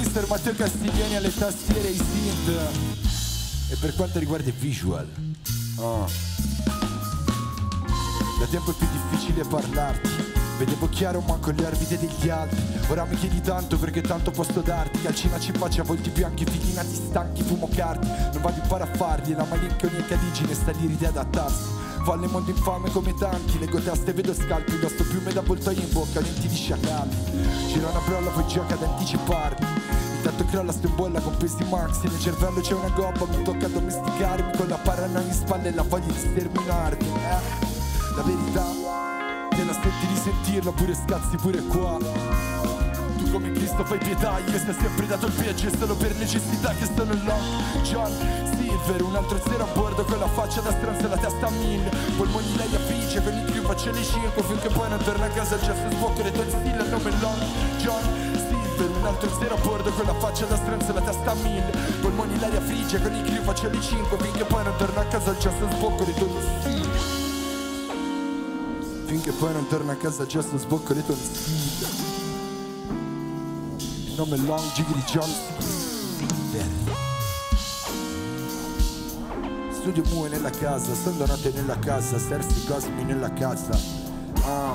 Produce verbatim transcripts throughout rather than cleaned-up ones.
mister Matteo Castiglioni alle tastiere e i synth. E per quanto riguarda i visual, oh. Da tempo è più difficile parlarti. Vedevo chiaro ma con le orbite degli altri. Ora mi chiedi tanto perché tanto posso darti. Calcina ci faccia volti bianchi, figli nati stanchi, fumo cardi. Non vado in parafardi e la malinconia caligine sta lì di adattarsi. Folle mondo infame come tanti, leggo teste e vedo scalpi, indosso piume da voltoio in bocca, denti di sciacalli. Gira una brolla, poi gioca ad anticiparmi. Intanto crolla sto in bolla con pesi maxi. Nel cervello c'è una gobba, mi tocca domesticarmi. Con la paranoia in spalle e la voglia di sterminarmi. eh? La verità, te la senti di sentirla, pure scazzi pure qua. Tu come Cristo fai pietà, io sto sempre dato il peggio e solo per necessità che sono là. John Silver, un altro zero a bordo con la faccia da stronzo e la testa a mille. Polmoni lei a frice, con i crew faccio le cinque finché poi non torna a casa il gesto sbocco le tonsille al nome long. John Silver, un altro zero a bordo con la faccia da stronzo e la testa a mille. Polmoni lei a frice, con i crew faccio le cinque finché poi non torna a casa il gesto sbocco le tonsille. Finché poi non torna a casa già sto sbocco le tonsille. Il nome è Long Gigli John Silver. Studio Mue nella casa, stando notte nella casa, Sersi Cosmi nella casa. Ah.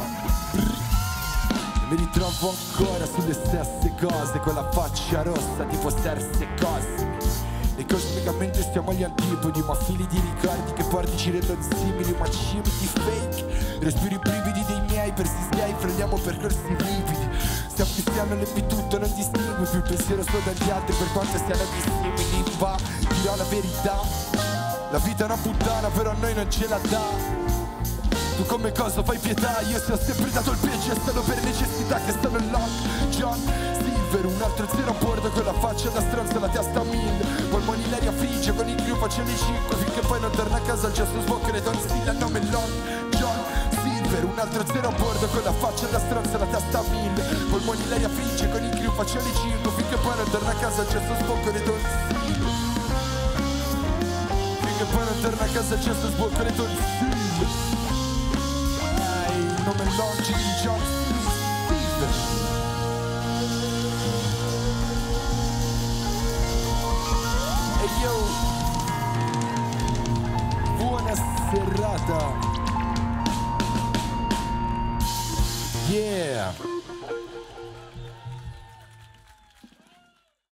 Mi ritrovo ancora sulle stesse cose, con la faccia rossa tipo Sersi Cosmi. E cosmicamente stiamo agli antipodi, ma fili di ricordi che porti ci rendono simili, ma cimiti fake. Respiro i brividi dei miei persischiai, prendiamo percorsi ripidi. Si affissiano le tutto, non distingui più il pensiero solo dagli altri, per quanto siano dissimili. Va, dirò la verità, la vita è una puttana, però a noi non ce la dà. Tu come cosa fai pietà, io ti ho sempre dato il peggio, è solo per necessità che stanno là. John Silver, un altro zero a bordo con la faccia da stronzo e la testa a mille. Polmoni l'aria frigia, con il crew faccio le cinque finché poi non torna a casa il gesto sbocco le tonsille al nome long. John Silver, un altro zero a bordo con la faccia da stronzo e la testa a mille. Polmoni l'aria frigia, con il crew faccio le cinque finché poi non torna a casa il gesto sbocco le tonsille. Finché poi non torna a casa il gesto sbocco le tonsille. Il nome è Long Gigli John Silver. E io, buona serata. Yeah.